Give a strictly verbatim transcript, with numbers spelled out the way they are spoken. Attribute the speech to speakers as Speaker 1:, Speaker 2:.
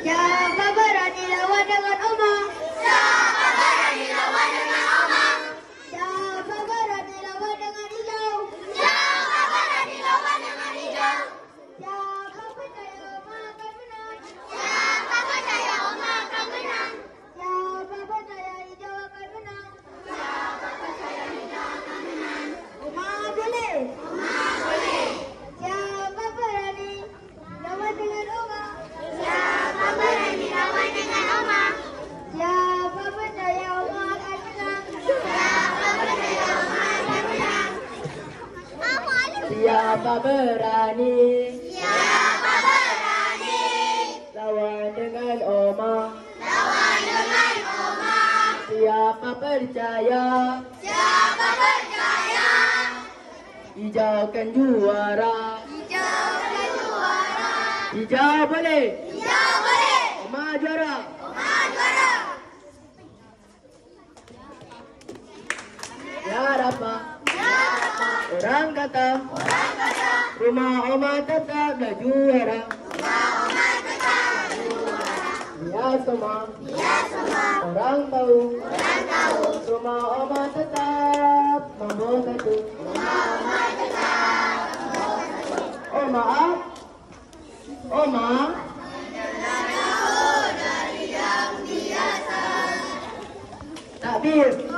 Speaker 1: Siapa berani lawan dengan Oma?
Speaker 2: Siapa berani lawan dengan Oma?
Speaker 1: Siapa berani lawan dengan hijau?
Speaker 2: Siapa berani lawan dengan hijau?
Speaker 1: Siapa percaya Oma akan menang?
Speaker 2: Siapa percaya Oma akan menang?
Speaker 1: Siapa percaya hijau akan menang?
Speaker 2: Siapa percaya hijau akan menang?
Speaker 1: Oma boleh.
Speaker 2: Oma boleh.
Speaker 1: Siapa berani lawan dengan Oma?
Speaker 2: Siapa berani lawan dengan Oma?
Speaker 1: Siapa percaya Oma akan menang?
Speaker 2: Siapa percaya Oma akan menang?
Speaker 3: Siapa berani
Speaker 2: Siapa berani
Speaker 3: lawan dengan Oma?
Speaker 2: lawan dengan Oma?
Speaker 3: Siapa percaya
Speaker 2: Siapa percaya
Speaker 3: hijau akan juara?
Speaker 2: hijau akan juara?
Speaker 3: Hijau boleh,
Speaker 2: Hijau boleh.
Speaker 3: Oma juara.
Speaker 2: Oma juara.
Speaker 3: Ya apa?
Speaker 2: Ya apa?
Speaker 3: Orang kata
Speaker 2: Orang kata
Speaker 3: rumah Oma tetaplah juara.
Speaker 2: rumah Oma tetap juara.
Speaker 3: Ya semua
Speaker 2: Ya semua
Speaker 3: orang tahu
Speaker 2: orang tahu
Speaker 3: rumah Oma tetap nombor satu.
Speaker 2: rumah Oma tetap
Speaker 3: Oh maaf, oh maaf.
Speaker 2: jauh dari yang biasa.
Speaker 3: Takbir.